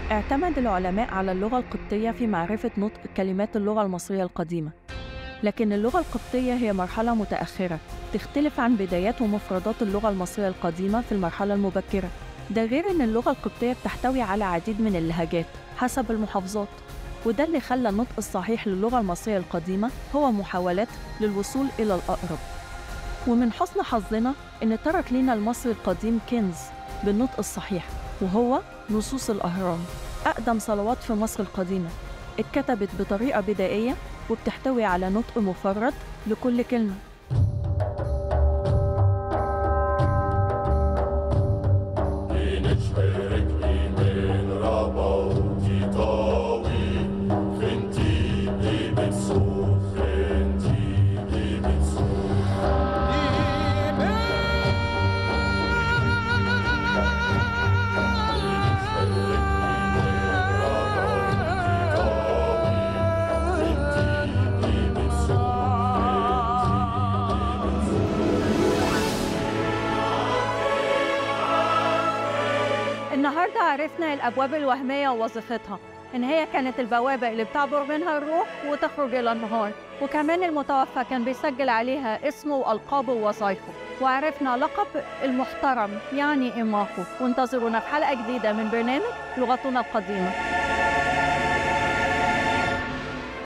اعتمد العلماء على اللغة القبطية في معرفة نطق كلمات اللغة المصرية القديمة، لكن اللغة القبطية هي مرحلة متأخرة تختلف عن بدايات ومفردات اللغة المصرية القديمة في المرحلة المبكرة. ده غير إن اللغة القبطية بتحتوي على عديد من اللهجات حسب المحافظات، وده اللي خلى النطق الصحيح للغة المصرية القديمة هو محاولات للوصول إلى الأقرب. ومن حسن حظنا إن ترك لنا المصري القديم كنز بالنطق الصحيح، وهو نصوص الأهرام، أقدم صلوات في مصر القديمة، اتكتبت بطريقة بدائية وبتحتوي على نطق مفرد لكل كلمة. النهاردة عرفنا الأبواب الوهمية ووظيفتها، إن هي كانت البوابة اللي بتعبر منها الروح وتخرج إلى النهار، وكمان المتوفى كان بيسجل عليها اسمه وألقابه ووظايفه. وعرفنا لقب المحترم يعني إماخو. وانتظرونا في حلقة جديدة من برنامج لغتنا القديمة.